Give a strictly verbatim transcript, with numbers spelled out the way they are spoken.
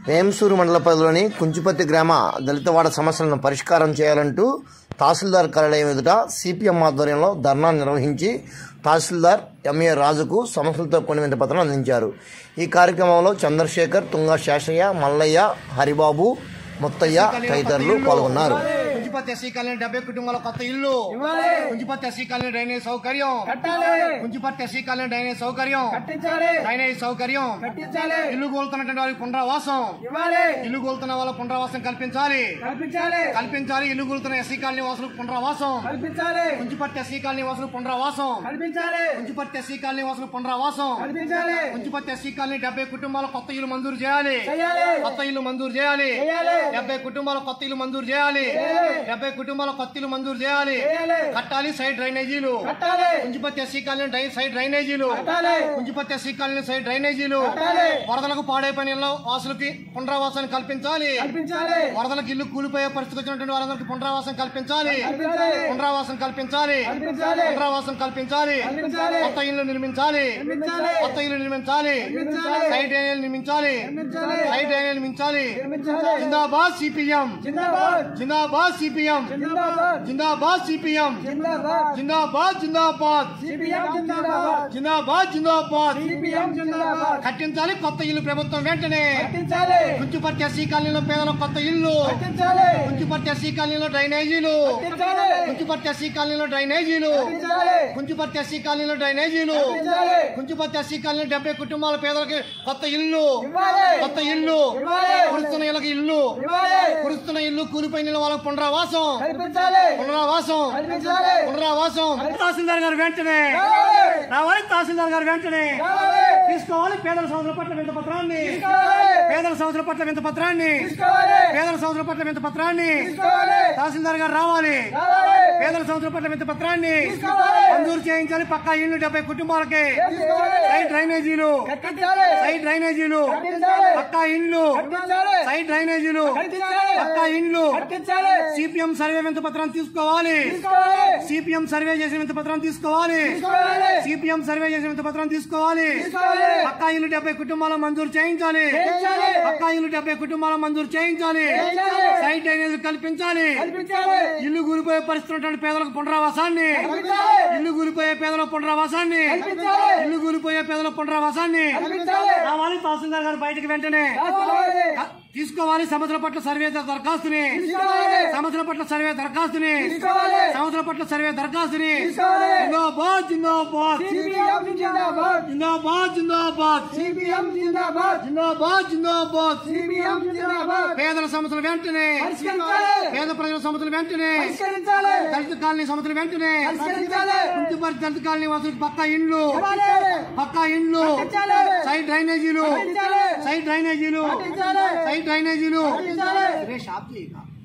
వేంసూరు మండల పరిధిలోని కుంచుపర్తి గ్రామ దళితవాడ సమస్యలను పరిష్కారం చేయాలంటూ తహసీల్దార్ కార్యాలయం ఎదుట సిపిఎం ఆధ్వర్యంలో ధర్నా నిర్వహించి తహసీల్దార్ ఎంఏ రాజుకు సమస్యలతో కొన్ని వినతి పత్రాలు అందించారు. ఈ కార్యక్రమంలో చంద్రశేఖర్, తుంగ శేషయ్య, మల్లయ్య, హరిబాబు, ముత్తయ్య తదితరులు పాల్గొన్నారు. కుంచుపర్తి ఎస్సీ కాలనీ డెబ్బై కుటుంబాల కొత్త ఇల్లు, కుంచుపర్తి ఎస్సీ కాలనీ డ్రైనేజ్ సౌకర్యం, కుంచుపర్తి ఎస్సీ కాలనీ డ్రైనేజ్ సౌకర్యం, డ్రైనేజ్ సౌకర్యం, ఇల్లు కోలుతున్నటువంటి వాళ్ళకి పునరావాసం, ఇల్లు కోలుతున్న వాళ్ళ పునరావాసం కల్పించాలి కల్పించాలి ఇల్లు కోలుతున్న ఎస్సీ కాలనీ వాసులకు పునరావాసం, కుంచుపర్తి ఎస్సీ కాలనీ వాసులకు పునరావాసం, కుంచుపర్తి ఎస్సీ కాలనీ వాసులకు పునరావాసం, కుంచుపర్తి ఎస్సీ కాలనీ డెబ్బై కుటుంబాల కొత్త ఇల్లు మంజూరు చేయాలి కొత్త ఇల్లు మంజూరు చేయాలి డెబ్బై కుటుంబాల కొత్త ఇల్లు మంజూరు చేయాలి డెబ్బై కుటుంబాల కొత్త ఇల్లు మంజూరు చేయాలి కట్టాలి సైడ్ డ్రైనేజీలు, కుంచుపర్తి ఎస్సీ కాలనీ సైడ్ డ్రైనేజీలు, కుంచుపర్తి ఎస్సీ కాలనీ సైడ్ డ్రైనేజీలు, వరదలకు పాడైపోయిన ఇళ్ల వాసులకి పునరావాసాన్ని కల్పించాలి వరదలకు ఇల్లు కూలిపోయే పరిస్థితి వచ్చినటువంటి వాళ్ళందరికీ పునరావాసం కల్పించాలి పునరావాసం కల్పించాలి పునరావాసం కల్పించాలి కొత్త ఇల్లు నిర్మించాలి కొత్త ఇల్లు నిర్మించాలి సైడ్ డ్రైనేజీలు నిర్మించాలి సైడ్ డ్రైనేజీలు నిర్మించాలి. జిందాబాద్ సిపిఎం, జిందాబాద్ సిపిఎం, జిందాబాద్ సిపిఎం, జిందాబాద్ జిందాబాద్ జిందాబాద్ జిందాబాద్ కట్టించాలి కొత్త ఇల్లు ప్రభుత్వం వెంటనే. కుంచుపర్తి ఎస్సీ కాలనీలో పేదల కొత్త ఇల్లు, కుంచుపర్తి ఎస్సీ కాలనీలో డ్రైనేజీలు, కుంచుపర్తి ఎస్సీ కాలనీలో డ్రైనేజీలు, కుంచుపర్తి ఎస్సీ కాలనీలో డ్రైనేజీలు, కుంచుపర్తి ఎస్సీ కాలనీ డెబ్బై కుటుంబాల పేదలకి కొత్త ఇల్లు కొత్త ఇల్లు కురుస్తున్న ఇళ్ళకి ఇల్లు కురుస్తున్న ఇల్లు కూలిపోయిన వాళ్ళకి పునరావాసం పునరావాసం పునరావాసం తహసీల్దార్ గారు వెంటనే రావాలి తహసీల్దార్ గారు వెంటనే తీసుకోవాలి పేదల సంవత్సరాల పట్ల వింత పత్రాన్ని పేదల సంవత్సరాల పట్ల వింత పత్రాన్ని పేదల సంవత్సరాల పట్ల వింత పత్రాన్ని తహసీల్దార్ గారు రావాలి పేదల సంవత్సరాల పట్ల వింత పత్రాన్ని మంజూరు చేయించాలి. పక్కా ఇల్లు డెబ్బై కుటుంబాలకి సైడ్ డ్రైనేజీలు సైడ్ డ్రైనేజీలు పక్కా ఇల్లు సైడ్ డ్రైనేజీలు పక్కా ఇల్లు సిపిఎం సర్వే వింత పత్రాన్ని తీసుకోవాలి సిపిఎం సర్వే చేసిన వింత పత్రాన్ని తీసుకోవాలి సిపిఎం సర్వే చేసిన వింత పత్రాన్ని తీసుకోవాలి పక్కా ఇల్లు డెబ్బై కుటుంబాల మంజూరు చేయించాలి పక్కా ఇల్లు డెబ్బై కుటుంబాల మంజూరు చేయించాలి సైడ్ డ్రైనేజీలు కల్పించాలి ఇల్లు కూలిపోయే పరిస్థితి పేదలకు పునరావాసాన్ని ఇల్లు కూలిపోయే పేదల పునరావాసాన్ని ఇల్లు కూలిపోయే పేదల పునరావాసాన్ని రావాలి తహసీల్దార్ గారు బయటకు వెంటనే తీసుకోవాలి. సమస్యల పట్ల సర్వే దరఖాస్తుని సమస్యల పట్ల సర్వే దరఖాస్తుని సమస్యల పట్ల సర్వే దరఖాస్తుని జిందాబాద్ జిందాబాద్ జిందాబాద్ జిందాబాద్ జిందాబాద్ జిందాబాద్ పేదల సమస్యలు వెంటనే పేద ప్రజల సమస్యలు వెంటనే దళిత కాలనీ సమస్యలు వెంటనే కుంచుపర్తి దళిత కాలనీ వాసులకు పక్కా ఇండ్లు పక్కా ఇండ్లు సైడ్ డ్రైనేజీలు సైడ్ డ్రైనేజీలు సైడ్ డ్రైనేజీలు